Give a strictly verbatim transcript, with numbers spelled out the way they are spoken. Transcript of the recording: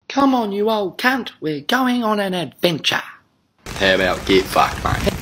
Come on, you old cunt, we're going on an adventure. How about get fucked, mate?